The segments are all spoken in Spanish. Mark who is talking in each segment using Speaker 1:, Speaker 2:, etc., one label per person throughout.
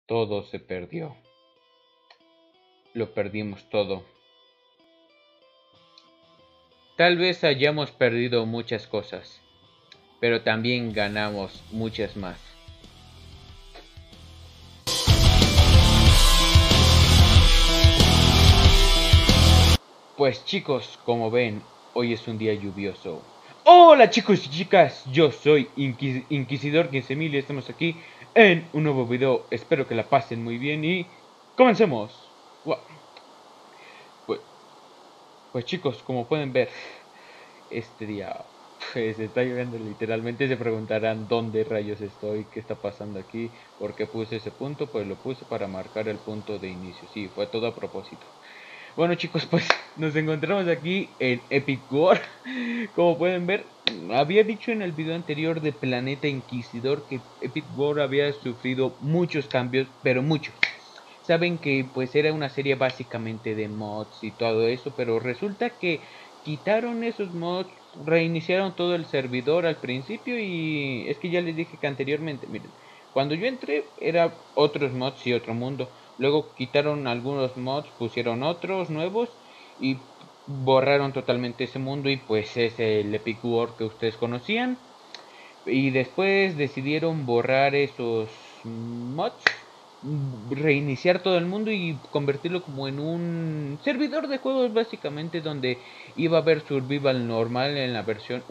Speaker 1: Todo se perdió. Lo perdimos todo. Tal vez hayamos perdido muchas cosas, pero también ganamos muchas más. Pues chicos, como ven, hoy es un día lluvioso. Hola chicos y chicas, yo soy Inquisidor 15000 y estamos aquí en un nuevo video. Espero que la pasen muy bien y comencemos. Pues, pues chicos, como pueden ver, este día pues está lloviendo literalmente. Se preguntarán dónde rayos estoy, qué está pasando aquí, por qué puse ese punto. Pues lo puse para marcar el punto de inicio. Sí, fue todo a propósito. Bueno chicos, pues nos encontramos aquí en Epic War. Como pueden ver, había dicho en el video anterior de Planeta Inquisidor que Epic War había sufrido muchos cambios, pero muchos. Saben que pues era una serie básicamente de mods y todo eso, pero resulta que quitaron esos mods, reiniciaron todo el servidor al principio y es que ya les dije que anteriormente, miren, cuando yo entré era otros mods y otro mundo. Luego quitaron algunos mods, pusieron otros nuevos y borraron totalmente ese mundo y pues es el Epic World que ustedes conocían. Y después decidieron borrar esos mods, reiniciar todo el mundo y convertirlo como en un servidor de juegos básicamente, donde iba a haber survival normal en la versión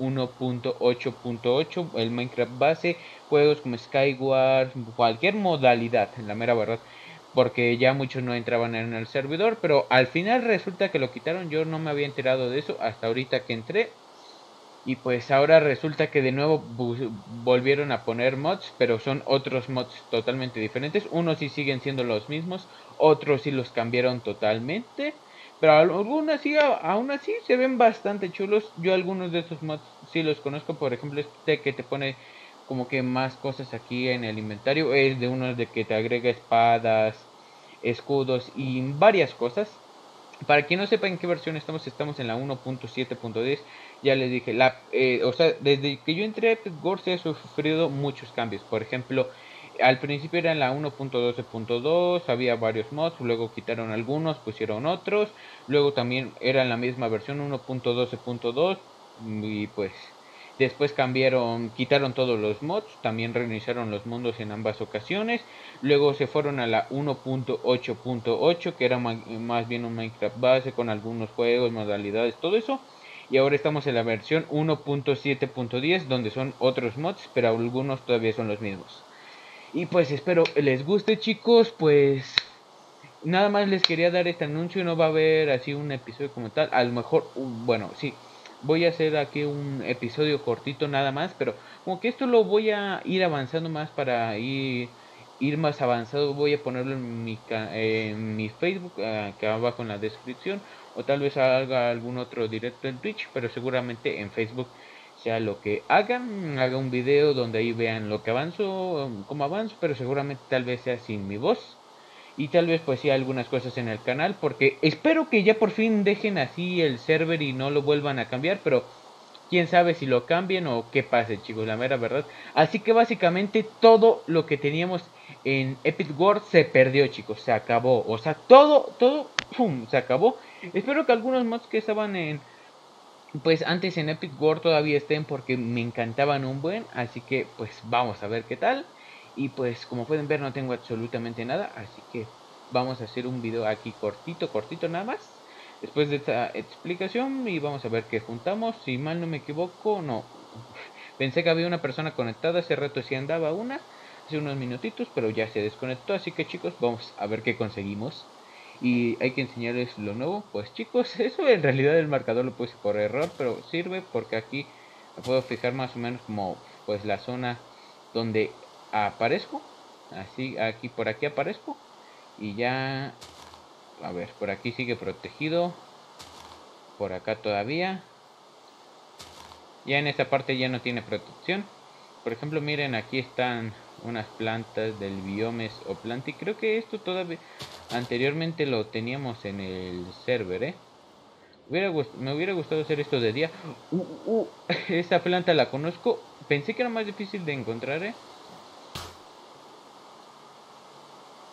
Speaker 1: 1.8.8, el Minecraft base, juegos como Skyward, cualquier modalidad, en la mera verdad, porque ya muchos no entraban en el servidor, pero al final resulta que lo quitaron. Yo no me había enterado de eso hasta ahorita que entré. Y pues ahora resulta que de nuevo volvieron a poner mods, pero son otros mods totalmente diferentes. Unos sí siguen siendo los mismos, otros sí los cambiaron totalmente. Pero algunos sí, aún así se ven bastante chulos. Yo algunos de esos mods sí los conozco. Por ejemplo, este que te pone como que más cosas aquí en el inventario. Es de uno de que te agrega espadas, escudos y varias cosas. Para quien no sepa en qué versión estamos en la 1.7.10. Ya les dije, o sea, desde que yo entré a Epic Wars he sufrido muchos cambios. Por ejemplo, al principio era en la 1.12.2, había varios mods, luego quitaron algunos, pusieron otros. Luego también era en la misma versión 1.12.2 y pues después cambiaron, quitaron todos los mods, también reiniciaron los mundos en ambas ocasiones. Luego se fueron a la 1.8.8, que era más bien un Minecraft base con algunos juegos, modalidades, todo eso. Y ahora estamos en la versión 1.7.10, donde son otros mods, pero algunos todavía son los mismos. Y pues espero les guste, chicos. Pues nada más les quería dar este anuncio. No va a haber así un episodio como tal. A lo mejor, bueno, sí, voy a hacer aquí un episodio cortito nada más, pero como que esto lo voy a ir avanzando más para ir más avanzado. Voy a ponerlo en mi Facebook, acá abajo en la descripción, o tal vez haga algún otro directo en Twitch, pero seguramente en Facebook sea lo que haga un video donde ahí vean lo que avanzo, cómo avanzo, pero seguramente tal vez sea sin mi voz. Y tal vez pues sí algunas cosas en el canal, porque espero que ya por fin dejen así el server y no lo vuelvan a cambiar, pero quién sabe si lo cambien o qué pase, chicos, la mera verdad. Así que básicamente todo lo que teníamos en Epic World se perdió, chicos, se acabó. O sea, todo, ¡pum!, se acabó. Espero que algunos mods que estaban pues antes en Epic World todavía estén, porque me encantaban un buen. Así que pues vamos a ver qué tal. Y pues como pueden ver no tengo absolutamente nada, así que vamos a hacer un video aquí cortito nada más. Después de esta explicación y vamos a ver qué juntamos. Si mal no me equivoco, no. Pensé que había una persona conectada, hace rato sí andaba una, hace unos minutitos, pero ya se desconectó. Así que chicos, vamos a ver qué conseguimos. Y hay que enseñarles lo nuevo. Pues chicos, eso en realidad el marcador lo puse por error, pero sirve porque aquí me puedo fijar más o menos como pues la zona donde aparezco. Así, aquí por aquí aparezco. Y ya, a ver, por aquí sigue protegido. Por acá todavía. Ya en esta parte ya no tiene protección. Por ejemplo, miren, aquí están unas plantas del biomes o planti. Creo que esto todavía anteriormente lo teníamos en el server, me hubiera gustado hacer esto de día. Esa planta la conozco. Pensé que era más difícil de encontrar,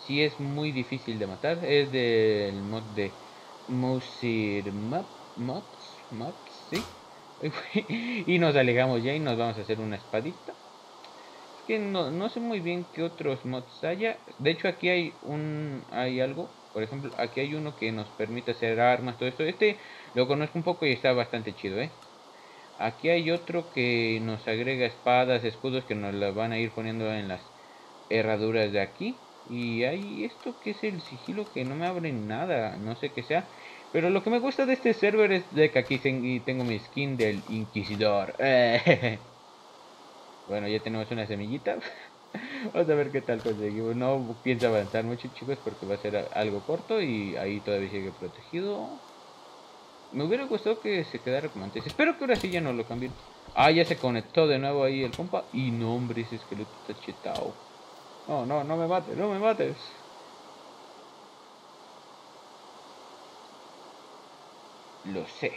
Speaker 1: sí es muy difícil de matar. Es del mod de Musir Mods, sí. Y nos alegamos ya y nos vamos a hacer una espadita. Es que no sé muy bien qué otros mods haya. De hecho aquí hay algo. Por ejemplo, aquí hay uno que nos permite hacer armas, todo esto. Este lo conozco un poco y está bastante chido, Aquí hay otro que nos agrega espadas, escudos que nos las van a ir poniendo en las herraduras de aquí. Y hay esto que es el sigilo que no me abre nada, no sé qué sea. Pero lo que me gusta de este server es de que aquí tengo mi skin del Inquisidor. Bueno, ya tenemos una semillita. Vamos a ver qué tal conseguimos. No pienso avanzar mucho, chicos, porque va a ser algo corto y ahí todavía sigue protegido. Me hubiera gustado que se quedara como antes. Espero que ahora sí ya no lo cambien. Ah, ya se conectó de nuevo ahí el compa. Y no, hombre, ese esqueleto está chetado. No me mates, no me mates. Lo sé.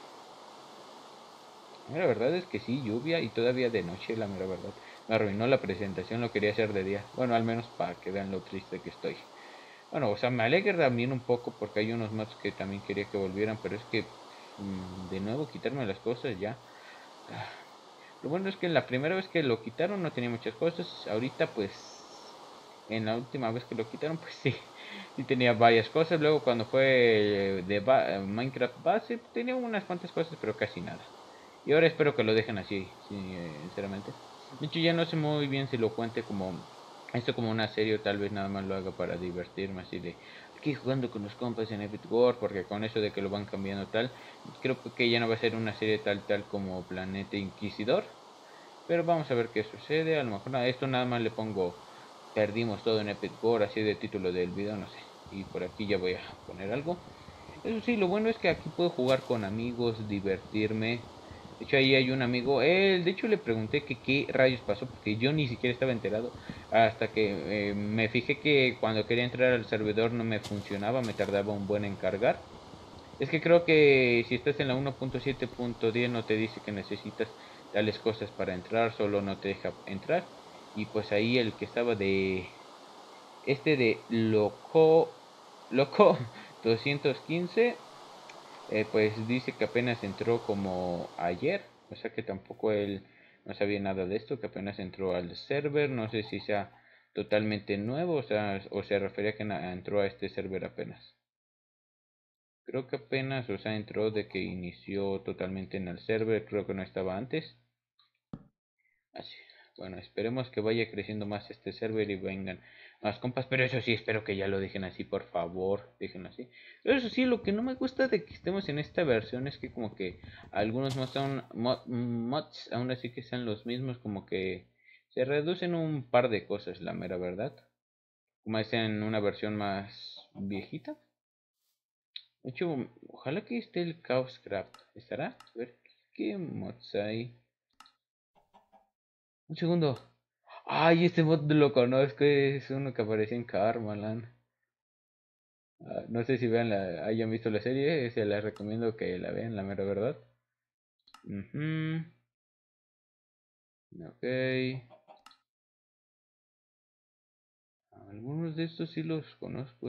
Speaker 1: La verdad es que sí, lluvia y todavía de noche, la mera verdad. Me arruinó la presentación, lo quería hacer de día. Bueno, al menos para que vean lo triste que estoy. Bueno, o sea, me alegra también un poco porque hay unos mods que también quería que volvieran, pero es que de nuevo quitarme las cosas ya. Lo bueno es que la primera vez que lo quitaron no tenía muchas cosas. Ahorita pues, en la última vez que lo quitaron pues sí, sí tenía varias cosas. Luego cuando fue de Minecraft base tenía unas cuantas cosas pero casi nada. Y ahora espero que lo dejen así, sinceramente. De hecho ya no sé muy bien si lo cuente como esto como una serie o tal vez nada más lo haga para divertirme así de aquí jugando con los compas en Epic World, porque con eso de que lo van cambiando tal, creo que ya no va a ser una serie tal como Planeta Inquisidor. Pero vamos a ver qué sucede. A lo mejor esto nada más le pongo perdimos todo en Epic World así de título del video, no sé. Y por aquí ya voy a poner algo. Eso sí, lo bueno es que aquí puedo jugar con amigos, divertirme. De hecho, ahí hay un amigo. Él, de hecho, le pregunté que qué rayos pasó, porque yo ni siquiera estaba enterado. Hasta que me fijé que cuando quería entrar al servidor no me funcionaba, me tardaba un buen en cargar. Es que creo que si estás en la 1.7.10 no te dice que necesitas tales cosas para entrar, solo no te deja entrar. Y pues ahí el que estaba de de Loco 215 pues dice que apenas entró como ayer, o sea que tampoco él no sabía nada de esto, que apenas entró al server, no sé si sea totalmente nuevo, o se refería a que entró a este server apenas. Creo que apenas, o sea, entró de que inició totalmente en el server, creo que no estaba antes. Así. Bueno, esperemos que vaya creciendo más este server y vengan más compas, pero eso sí, espero que ya lo dejen así, por favor, déjenlo así. Pero eso sí, lo que no me gusta de que estemos en esta versión es que como que algunos mods, mods aún así que sean los mismos, como que se reducen un par de cosas, la mera verdad. Como es en una versión más viejita. De hecho, ojalá que esté el Chaos Scrap. ¿Estará? A ver, ¿qué mods hay? Un segundo. Ay, este mod lo conozco, es uno que aparece en Karmaland. No sé si hayan visto la serie, se la recomiendo que la vean, la mera verdad. Ok. Algunos de estos sí los conozco,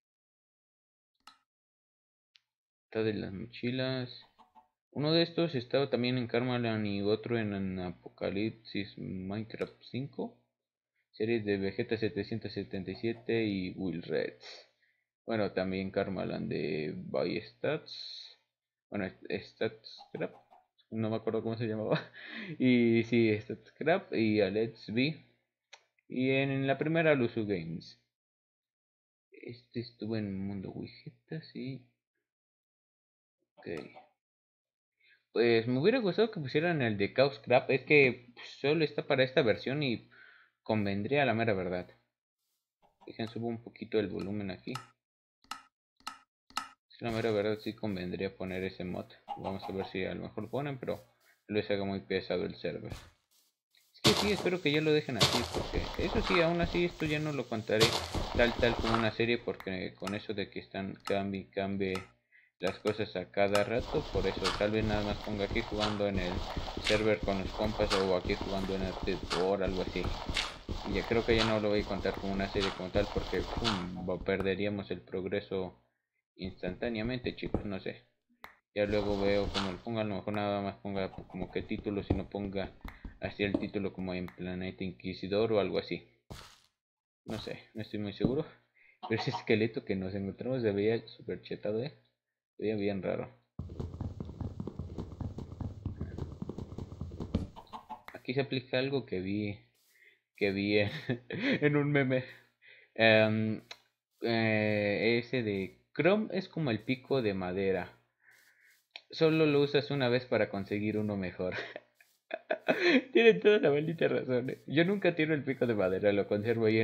Speaker 1: Está de las mochilas. Uno de estos estaba también en Karmaland y otro en Apocalipsis Minecraft 5. Series de Vegeta 777 y Will Reds. Bueno, también Karmaland de Bystats. Bueno, StatScrap. No me acuerdo cómo se llamaba. Y sí, StatScrap y Let's Be. Y en la primera Luzu Games. Este estuvo en Mundo Vegeta, sí. Ok. Pues me hubiera gustado que pusieran el de Chaos Scrap. Es que solo está para esta versión y convendría la mera verdad. Dejen subo un poquito el volumen aquí. Si la mera verdad sí convendría poner ese mod. Vamos a ver si a lo mejor lo ponen, pero les haga muy pesado el server. Es que sí, espero que ya lo dejen así, porque eso sí, aún así esto ya no lo contaré tal como una serie, porque con eso de que están cambie las cosas a cada rato, por eso tal vez nada más ponga aquí jugando en el server con los compas o aquí jugando en el o algo así. Y ya creo que ya no lo voy a contar como una serie como tal porque perderíamos el progreso instantáneamente, chicos, no sé. Ya luego veo como lo ponga, a lo mejor nada más ponga como que título, si no ponga así el título como en Planeta Inquisidor o algo así. No sé, no estoy muy seguro. Pero ese esqueleto que nos encontramos se veía súper chetado, se veía bien raro. Aquí se aplica algo que vi en un meme. Em, ese de Chrome es como el pico de madera. Solo lo usas una vez para conseguir uno mejor. Tienen toda la maldita razón. Yo nunca tiro el pico de madera, lo conservo ahí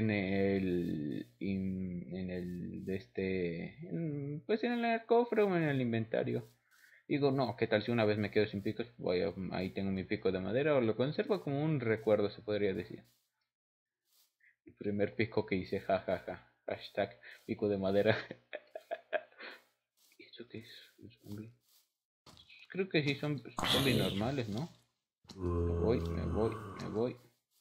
Speaker 1: en el de pues en el cofre o en el inventario. Digo, no, ¿qué tal si una vez me quedo sin picos? Ahí tengo mi pico de madera o lo conservo como un recuerdo, se podría decir. El primer pico que hice, jajaja. Hashtag pico de madera. ¿Y esto qué es? ¿Un zombie? Creo que sí son zombies normales, ¿no? Me voy.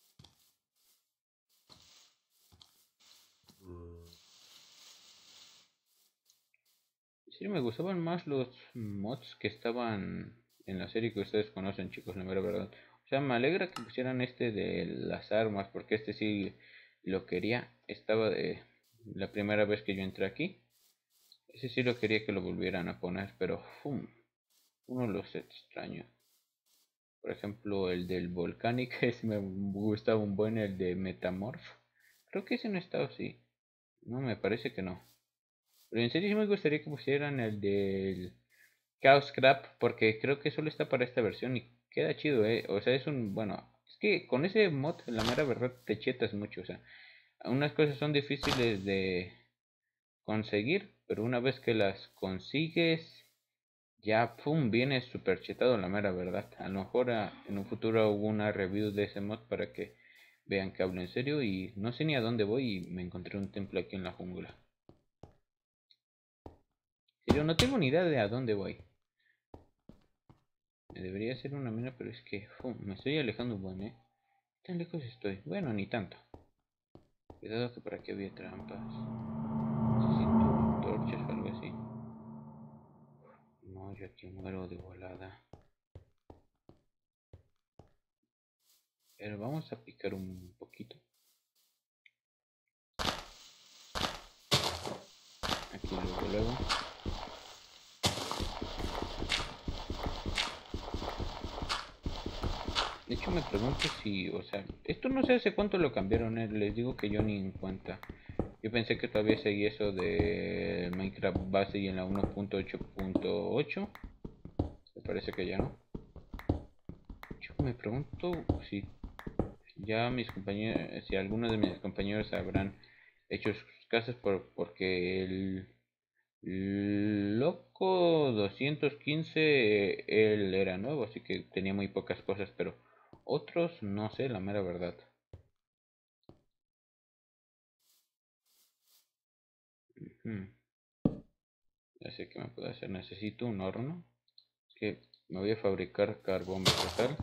Speaker 1: Sí, me gustaban más los mods que estaban en la serie que ustedes conocen, chicos, la mera verdad. O sea, me alegra que pusieran este de las armas, porque este sí lo quería. Estaba de la primera vez que yo entré aquí. Ese sí lo quería que lo volvieran a poner, pero uno los extraño. Por ejemplo, el del Volcanic, ese me gustaba un buen, el de Metamorph. Creo que ese no estaba así. No, me parece que no. Pero en serio sí me gustaría que pusieran el del Chaos Crab, porque creo que solo está para esta versión y queda chido, O sea, bueno, es que con ese mod, la mera verdad, te chetas mucho, o sea, unas cosas son difíciles de conseguir, pero una vez que las consigues, ya, pum, viene súper chetado, la mera verdad. A lo mejor en un futuro hubo una review de ese mod para que vean que hablo en serio y no sé ni a dónde voy y me encontré un templo aquí en la jungla. Pero no tengo ni idea de a dónde voy. Me debería hacer una mina, pero es que me estoy alejando un buen, ¿Tan lejos estoy? Bueno, ni tanto. Cuidado que por aquí había trampas. Necesito torches o algo así. No, yo aquí muero de volada. Pero vamos a picar un poquito. Aquí luego. De hecho me pregunto si, o sea, esto no sé hace cuánto lo cambiaron, les digo que yo ni en cuenta. Yo pensé que todavía seguía eso de Minecraft base y en la 1.8.8. Me parece que ya no. Yo me pregunto si ya mis compañeros, si algunos de mis compañeros habrán hecho sus casas porque el loco 215 él era nuevo, así que tenía muy pocas cosas, pero otros no sé, la mera verdad. Ujú. Ya sé que me puedo hacer, necesito un horno, que me voy a fabricar carbón vegetal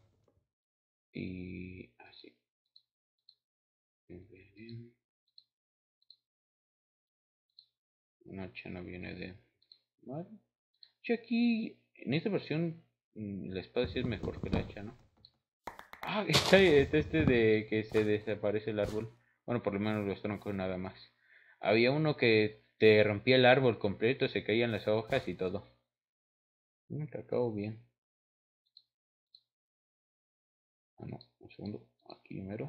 Speaker 1: y así. Un hacha no viene de... Vale. Yo aquí, en esta versión, la espada sí es mejor que la hacha, ¿no? Ah, está este de que se desaparece el árbol. Bueno, por lo menos los troncos nada más. Había uno que te rompía el árbol completo, se caían las hojas y todo. Cacao bien. Ah, no, un segundo. Aquí primero.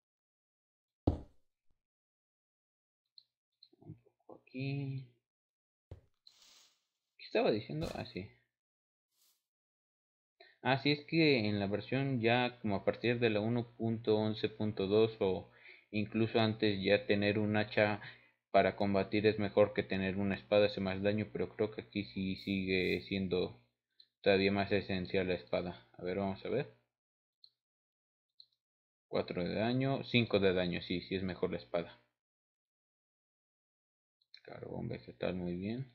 Speaker 1: Un poco aquí. ¿Qué estaba diciendo? Ah, sí. Ah, sí, es que en la versión ya como a partir de la 1.11.2 o incluso antes ya tener un hacha para combatir es mejor que tener una espada, hace más daño, pero creo que aquí sí sigue siendo todavía más esencial la espada. A ver, vamos a ver. 4 de daño, 5 de daño, sí, sí es mejor la espada. Carbón vegetal, muy bien.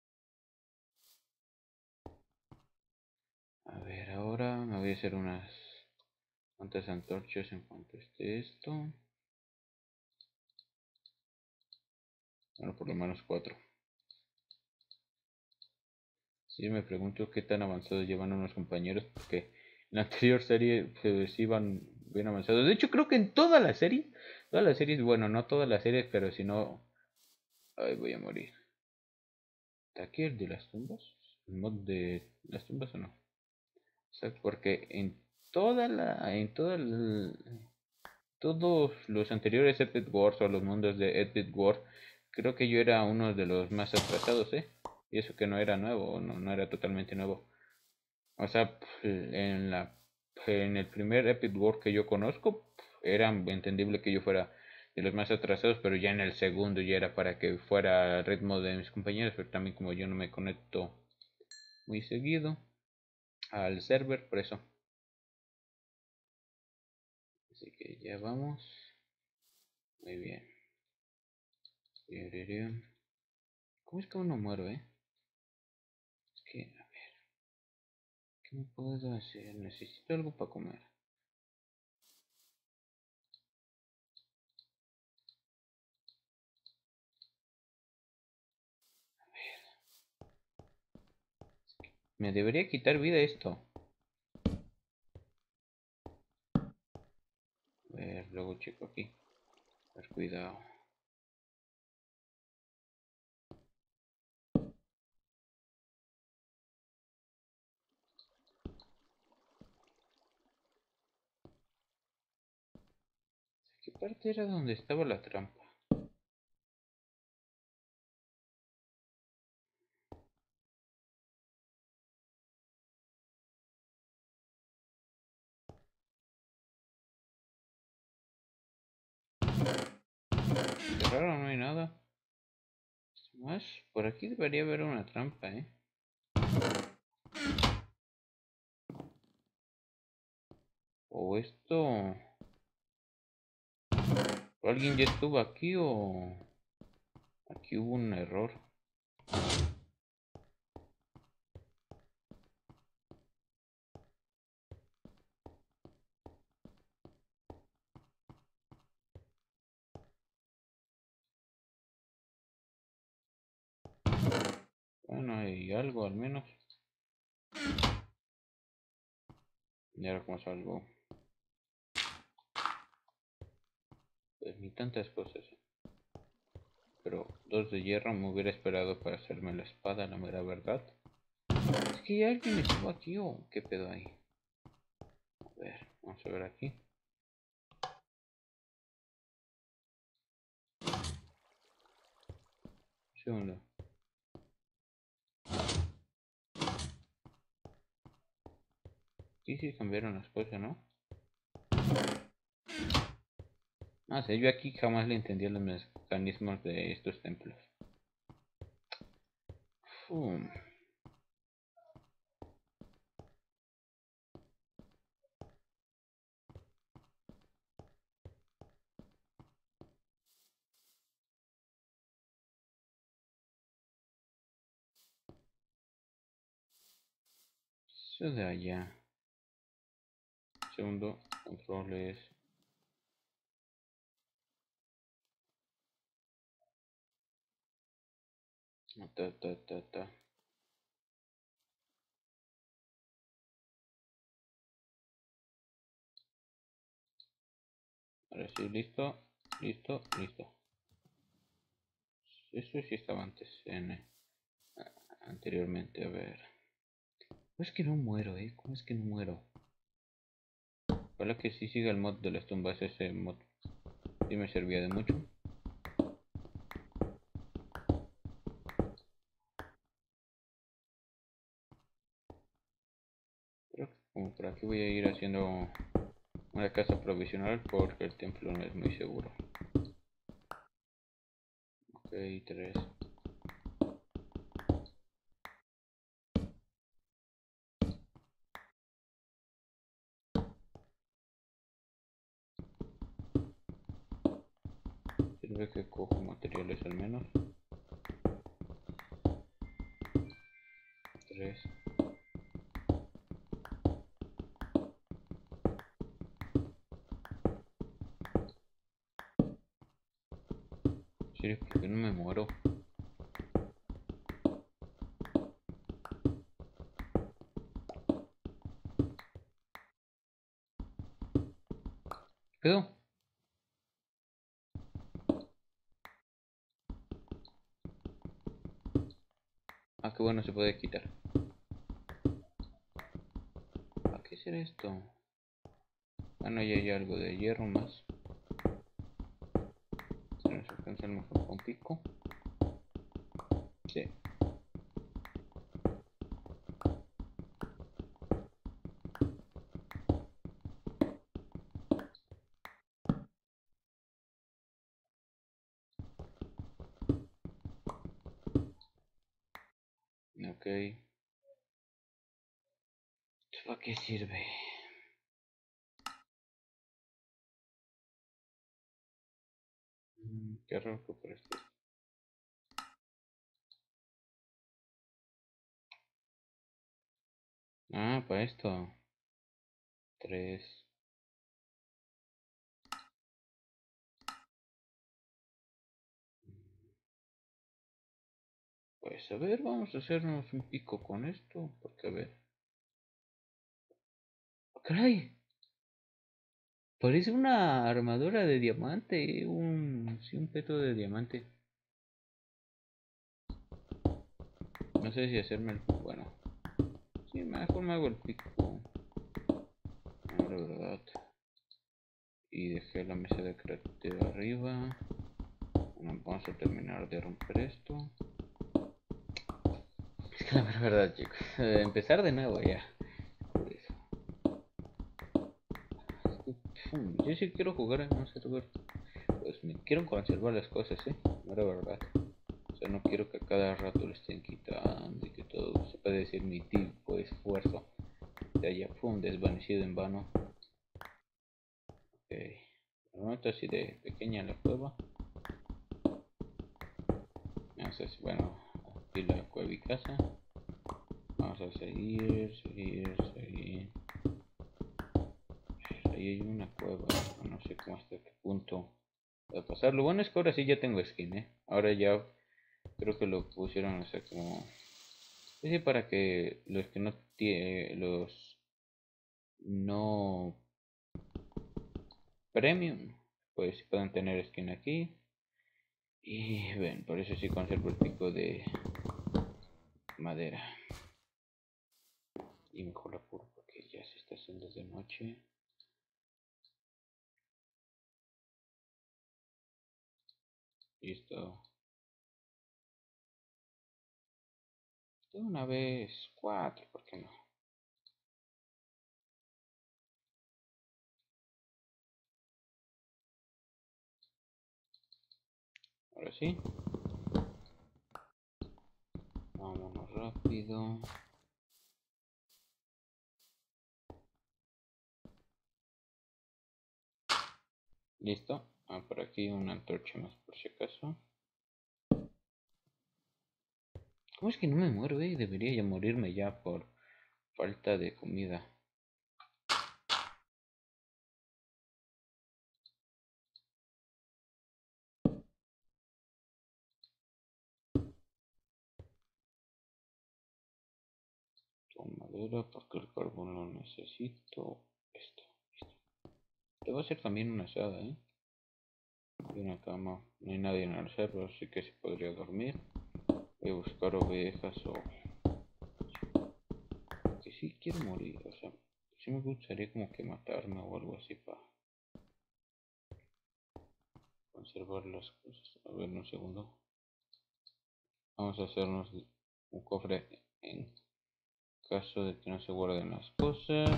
Speaker 1: A ver, ahora me voy a hacer unas cuantas antorchas en cuanto esté esto. Bueno, por lo menos 4. Sí, me pregunto qué tan avanzados llevan unos compañeros, porque en la anterior serie pues iban bien avanzados. De hecho, creo que en todas las series, bueno, no todas las series, pero si no, ay, voy a morir. ¿Está aquí el de las tumbas? ¿El mod de las tumbas o no? O sea, porque todos los anteriores Epic Wars o los mundos de Epic Wars, creo que yo era uno de los más atrasados, ¿eh? Y eso que no era nuevo, no era totalmente nuevo. O sea, en el primer Epic World que yo conozco, era entendible que yo fuera de los más atrasados, pero ya en el segundo ya era para que fuera al ritmo de mis compañeros, pero también como yo no me conecto muy seguido al server, por eso. Así que ya vamos. Muy bien. ¿Cómo es que uno muero, Es que, a ver, ¿qué me puedo hacer? Necesito algo para comer. Me debería quitar vida esto. A ver, luego checo aquí. A ver, cuidado. ¿Qué parte era donde estaba la trampa? Qué raro, no hay nada. Más, por aquí debería haber una trampa, O esto... ¿O alguien ya estuvo aquí o... Aquí hubo un error? Bueno, hay algo al menos. Y ahora como salgo. Pues ni tantas cosas. Pero 2 de hierro me hubiera esperado para hacerme la espada, la mera verdad. Es que ya alguien estuvo aquí o qué pedo ahí. A ver, vamos a ver aquí. Un segundo. Aquí sí cambiaron las cosas, ¿no? Ah, sí, yo aquí jamás le entendía los mecanismos de estos templos. Uf. Eso de allá. Segundo, controles. Ta. Ahora sí, listo, listo. Eso sí estaba antes anteriormente, a ver. ¿Cómo es que no muero, ¿Cómo es que no muero? Ojalá que sí siga el mod de las tumbas, ese mod sí me servía de mucho. Pero como por aquí voy a ir haciendo una casa provisional porque el templo no es muy seguro. Ok, 3. Sirve que cojo materiales al menos. 3. serio, ¿por qué no me muero? ¿Qué pedo? Ah, qué bueno, se puede quitar. ¿A qué será esto? Bueno, ya hay algo de hierro más. Se nos alcanza a lo mejor con pico. Sí. Ok. ¿Para qué sirve? Qué raro que por esto. Ah, para esto. 3. Pues a ver, vamos a hacernos un pico con esto. Porque a ver. ¡Ah, caray! Parece una armadura de diamante. Sí, un peto de diamante. No sé si hacerme el. Bueno. Sí, mejor me hago el pico. La verdad. Y dejé la mesa de crafteo arriba. Bueno, vamos a terminar de romper esto. Es que la verdad, chicos. Empezar de nuevo ya. Por eso. Yo sí quiero jugar en un server. Pues me quiero conservar las cosas, la verdad. O sea, no quiero que a cada rato le estén quitando y que todo se puede decir mi tipo de esfuerzo se haya desvanecido en vano. Ok. De momento así de pequeña la cueva. Vamos a hacer, bueno, aquí la cueva y casa. Vamos a seguir. Ahí hay una cueva. No sé cómo hasta qué punto va a pasar. Lo bueno es que ahora sí ya tengo skin, Ahora ya creo que lo pusieron, o sea, como. Sí, para que los que no tienen. Los no premium, pues sí pueden tener skin aquí. Y ven, por eso sí conservo el pico de madera. Y mejor la apuro porque ya se está haciendo de noche. Listo. De una vez, 4, ¿por qué no? Ahora sí. Vámonos rápido. Listo. Ah, por aquí una antorcha más por si acaso. ¿Cómo es que no me muero, Debería ya morirme ya por falta de comida. Con madera porque el carbón lo necesito. Esto, listo. Te voy a hacer también una asada, Y una cama. No hay nadie en el cerro, así que se podría dormir. Voy a buscar ovejas o. Que sí quiero morir, o sea, sí me gustaría como que matarme o algo así para conservar las cosas. A ver, un segundo. Vamos a hacernos un cofre en caso de que no se guarden las cosas.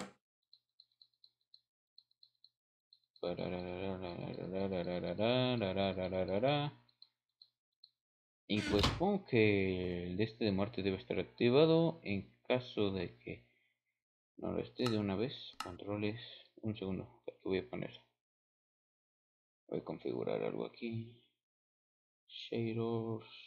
Speaker 1: Y pues supongo que el de este de muerte debe estar activado. En caso de que no lo esté de una vez, controles. Un segundo, que voy a poner. Voy a configurar algo aquí. Shaders.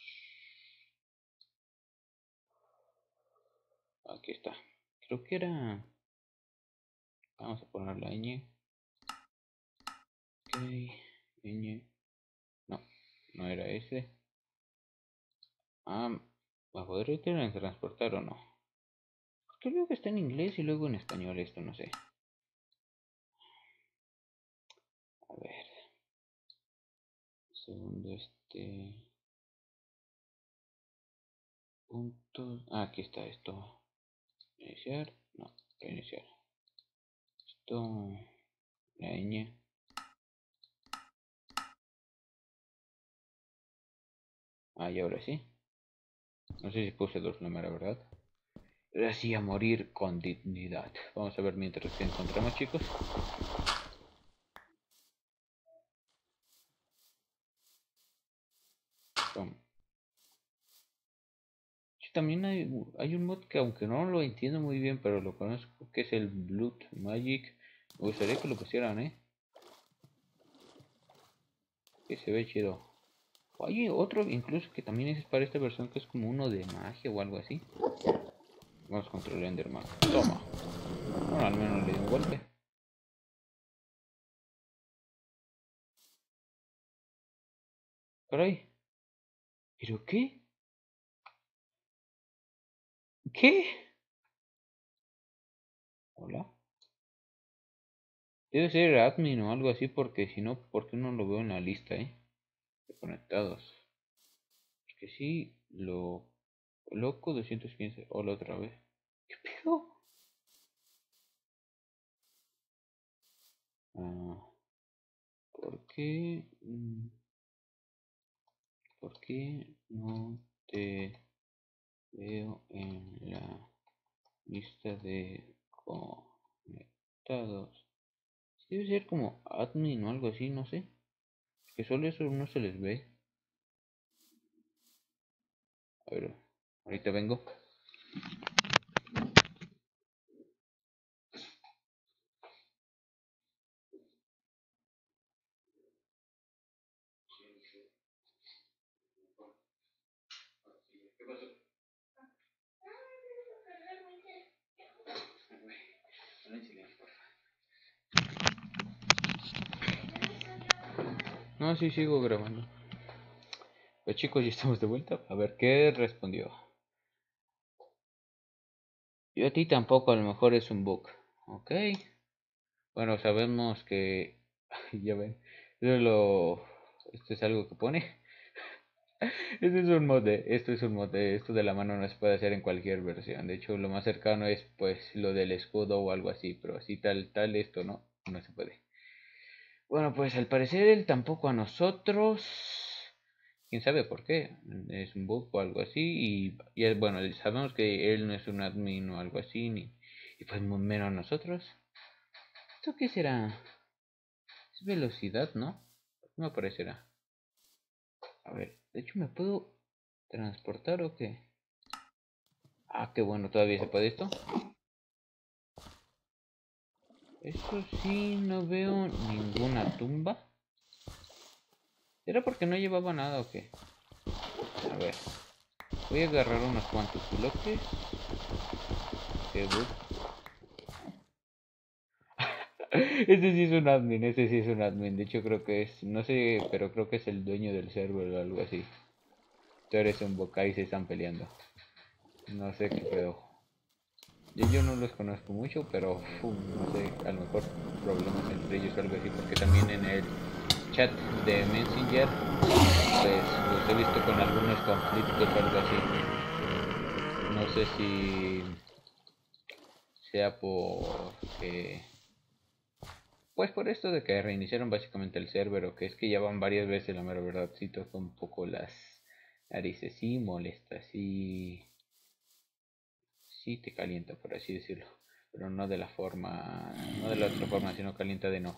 Speaker 1: Aquí está. Creo que era. Vamos a poner la ñ. Ok. Ñ. No. No era ese. Ah, ¿va a poder transportar o no? Porque luego está en inglés y luego en español esto, no sé. A ver. Segundo punto. Ah, aquí está esto. Iniciar. No, reiniciar. Esto. La ñ. Ah, y ahora sí. No sé si puse dos números, ¿verdad? Ahora sí, a morir con dignidad. Vamos a ver mientras que encontramos, chicos. Toma. Sí, también hay un mod que aunque no lo entiendo muy bien, pero lo conozco, que es el Blood Magic. Me gustaría que lo pusieran, que se ve chido. Hay otro incluso que también es para esta versión, que es como uno de magia o algo así. Vamos contra el Enderman. Toma. Bueno, al menos le di un golpe. Por ahí. ¿Pero qué? ¿Qué? Hola. Debe ser admin o algo así, porque si no, ¿por qué no lo veo en la lista, de conectados? Es que sí, lo loco 215. Hola otra vez. ¿Qué pedo? Ah, ¿por qué? ¿Por qué no te veo en la lista de conectados? Debe ser como admin o algo así, no sé. Que solo eso no se les ve. A ver, ahorita vengo. ¿Qué pasó? No, sí, sigo grabando. Pues chicos, ya estamos de vuelta. A ver qué respondió. Yo a ti tampoco, a lo mejor es un bug. Ok. Bueno, sabemos que... ya ven. Esto es algo que pone. Esto es un mod esto de la mano no se puede hacer en cualquier versión. De hecho, lo más cercano es pues lo del escudo o algo así, pero así tal esto no se puede. Bueno, pues al parecer él tampoco a nosotros. Quién sabe por qué. Es un bug o algo así. Bueno, sabemos que él no es un admin o algo así, y pues menos nosotros. ¿Esto qué será? Es velocidad, ¿no? ¿Qué me aparecerá? A ver, de hecho, ¿me puedo transportar o qué? Ah, qué bueno, todavía se puede esto. Eso sí, no veo ninguna tumba. ¿Era porque no llevaba nada o qué? A ver, voy a agarrar unos cuantos bloques. Qué bug. Este sí es un admin, este sí es un admin. De hecho, creo que es, no sé, pero creo que es el dueño del server o algo así. Tú eres un boca y se están peleando. No sé qué pedo. Yo no los conozco mucho, pero no sé, a lo mejor problemas entre ellos o algo así, porque también en el chat de Messenger pues los he visto con algunos conflictos o algo así. No sé si sea pues por esto de que reiniciaron básicamente el server, o que es que ya van varias veces, la mera verdad sí toca un poco las narices, sí molesta, sí te calienta, por así decirlo, pero no de la otra forma, sino calienta de no.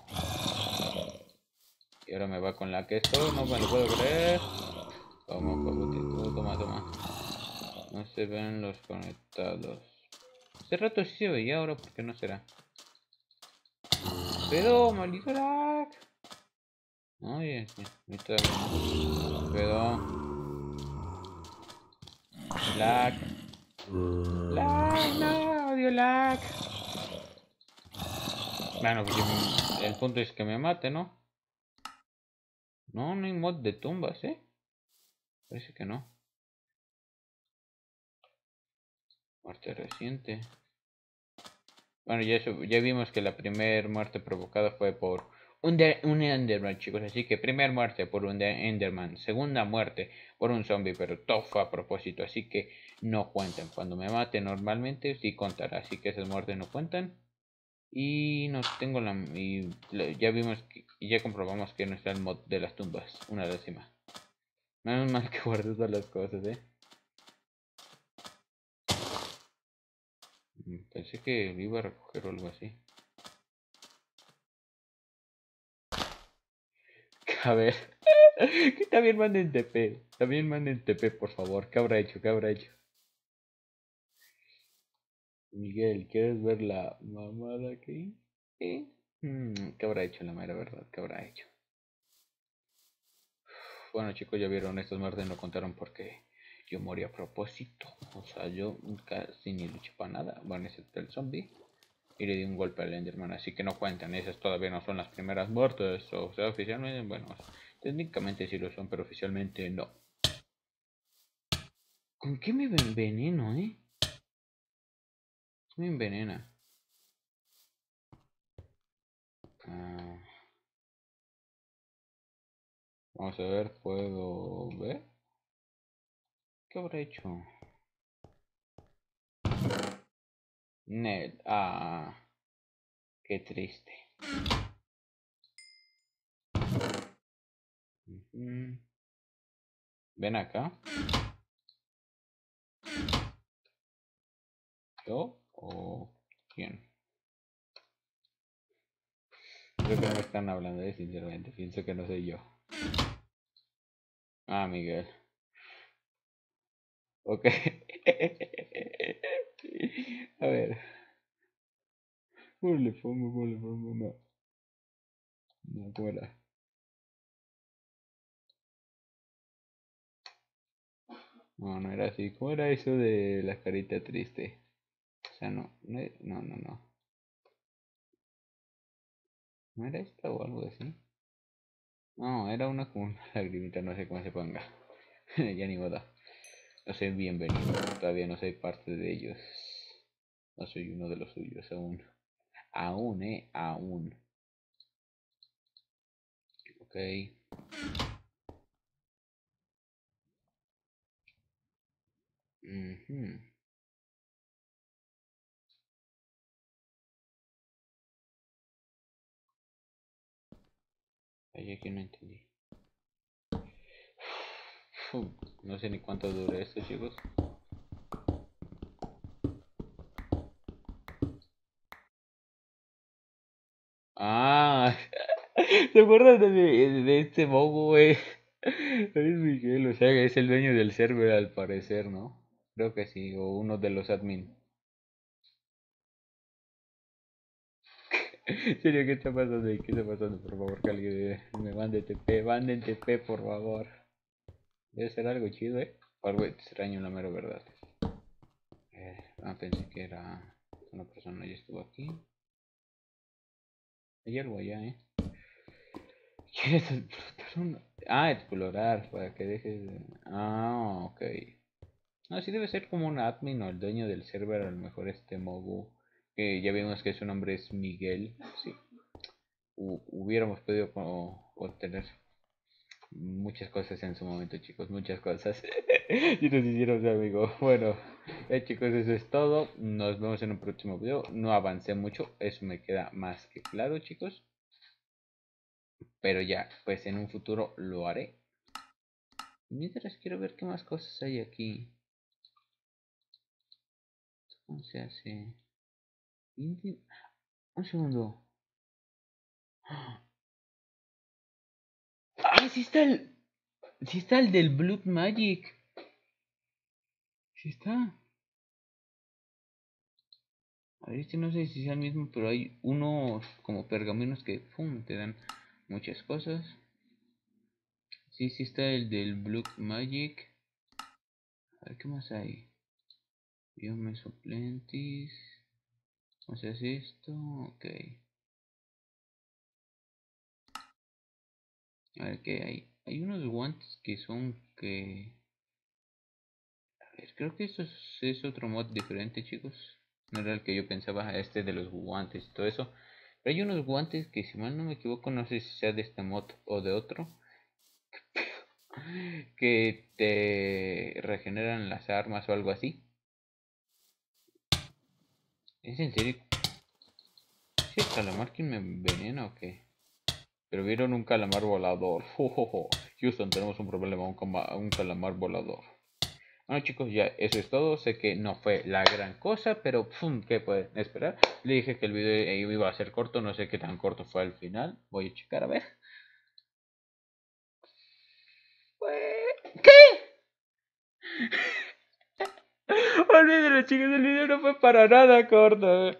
Speaker 1: Y ahora me va con la que esto, no me lo puedo creer. Toma, toma. No se ven los conectados. Hace rato sí se veía, ahora ¿por qué no será? Pero, maldito lag. Oye, ahorita pero lag. Lag, no, odio lag. Bueno, pues el punto es que me mate, ¿no? No, no hay mod de tumbas, ¿eh? Parece que no. Muerte reciente. Bueno, ya vimos que la primera muerte provocada fue por un Enderman, chicos. Así que primera muerte por un Enderman. Segunda muerte por un zombie, pero todo fue a propósito. Así que no cuentan. Cuando me mate normalmente sí contará. Así que esas muertes no cuentan. Y no tengo ya vimos y ya comprobamos que no está el mod de las tumbas. Una décima. Menos mal que guardé todas las cosas, Pensé que iba a recoger algo así. A ver. Que también manden TP. También manden TP, por favor. ¿Qué habrá hecho? ¿Qué habrá hecho? Miguel, ¿quieres ver la mamada que hice? ¿Qué habrá hecho la mera verdad? ¿Qué habrá hecho? Bueno, chicos, ya vieron, estos muertes no contaron porque yo morí a propósito. O sea, yo casi ni luché para nada. Bueno, excepto el zombie. Y le di un golpe al Enderman, así que no cuentan. Esas todavía no son las primeras muertes. O sea, oficialmente, bueno, técnicamente sí lo son, pero oficialmente no. ¿Con qué me enveneno, Me envenena. Ah, vamos a ver, ¿puedo ver? ¿Qué habrá hecho? Ned. Ah, qué triste. Ven acá. ¿Yo o quién? Creo que no me están hablando, sinceramente. Pienso que no soy yo. Ah, Miguel. Ok. A ver. ¿Cómo le pongo? ¿Cómo le pongo? No. No, ¿cómo era? No, no era así. ¿Cómo era eso de la carita triste? O sea, no. No, no, no. ¿No era esta o algo así? No, era una con una lagrimita, no sé cómo se ponga. Ya ni modo. No soy bienvenido. Todavía no soy parte de ellos. No soy uno de los suyos aún. Aún, aún. Ok. Mhm. Ahí aquí no entendí. No sé ni cuánto dura esto, chicos. Ah, ¿te acuerdas de este bobo, güey? Es Miguel, o sea, que es el dueño del server al parecer, ¿no? Creo que sí, o uno de los admin. ¿En serio qué está pasando ahí? ¿Qué está pasando? Por favor, que alguien me mande TP, manden TP, por favor. Debe ser algo chido, O algo extraño, la mera verdad. Pensé que era una persona, ya estuvo aquí. Hay algo allá, ¿Quieres explotar? Ah, explorar, para que dejes Ah, ok. No, sí debe ser como un admin o el dueño del server, a lo mejor este Mogu. Que ya vimos que su nombre es Miguel. Sí. Hubiéramos podido obtener muchas cosas en su momento, chicos. Muchas cosas. Y nos hicieron amigo. Bueno, chicos, eso es todo. Nos vemos en un próximo video. No avancé mucho. Eso me queda más que claro, chicos. Pero ya, pues en un futuro lo haré. Mientras quiero ver qué más cosas hay aquí. ¿Cómo se hace? Un segundo. ¡Ah! Sí está el. Sí está el del Blood Magic. Sí está. A ver, este no sé si sea el mismo, pero hay unos como pergaminos que ¡pum! Te dan muchas cosas. Sí, sí está el del Blood Magic. A ver qué más hay. Biome Suplentis. ¿Cómo se hace esto? Ok. A ver qué hay. Hay unos guantes que son que ver, creo que esto es otro mod diferente, chicos. No era el que yo pensaba, este de los guantes y todo eso. Pero hay unos guantes que, si mal no me equivoco, no sé si sea de este mod o de otro, que te regeneran las armas o algo así. ¿Es en serio? ¿Es el calamar quien me envenena o qué? Pero vieron un calamar volador. Houston, tenemos un problema, un calamar volador. Bueno, chicos, ya eso es todo. Sé que no fue la gran cosa, pero ¿qué pueden esperar? Le dije que el video iba a ser corto, no sé qué tan corto fue al final. Voy a checar a ver. ¿Qué? Olvídalo, chicos, el video no fue para nada corto.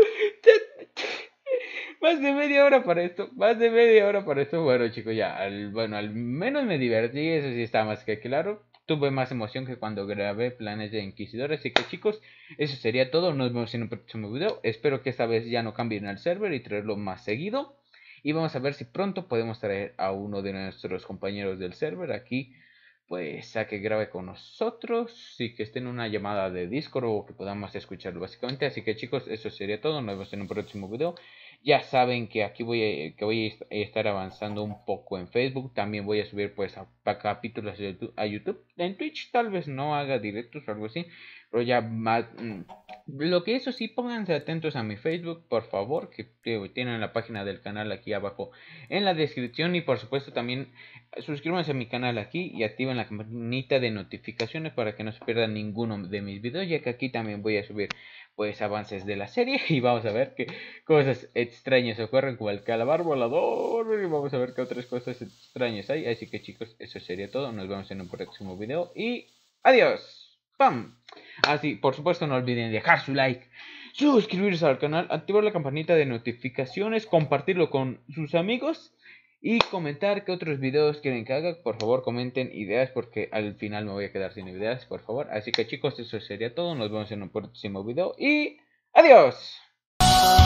Speaker 1: Más de media hora para esto, más de media hora para esto. Bueno, chicos, ya, al menos me divertí, eso sí está más que claro. Tuve más emoción que cuando grabé Planes de Inquisidor. Así que, chicos, eso sería todo. Nos vemos en un próximo video. Espero que esta vez ya no cambien el server y traerlo más seguido. Y vamos a ver si pronto podemos traer a uno de nuestros compañeros del server aquí, pues a que grabe con nosotros y que esté en una llamada de Discord o que podamos escucharlo básicamente. Así que, chicos, eso sería todo. Nos vemos en un próximo video. Ya saben que aquí voy a estar avanzando un poco en Facebook. También voy a subir pues a capítulos a YouTube. En Twitch tal vez no haga directos o algo así. Pero ya más... Lo que eso sí, pónganse atentos a mi Facebook, por favor. Que tienen la página del canal aquí abajo en la descripción. Y por supuesto también suscríbanse a mi canal aquí y activen la campanita de notificaciones para que no se pierdan ninguno de mis videos. Ya que aquí también voy a subir pues avances de la serie. Y vamos a ver qué cosas extrañas ocurren como el calamar volador. Y vamos a ver qué otras cosas extrañas hay. Así que, chicos, eso sería todo. Nos vemos en un próximo video. Y adiós. ¡Pam! Así, por supuesto, no olviden dejar su like, suscribirse al canal, activar la campanita de notificaciones, compartirlo con sus amigos y comentar qué otros videos quieren que haga. Por favor, comenten ideas porque al final me voy a quedar sin ideas, por favor. Así que, chicos, eso sería todo. Nos vemos en un próximo video y adiós.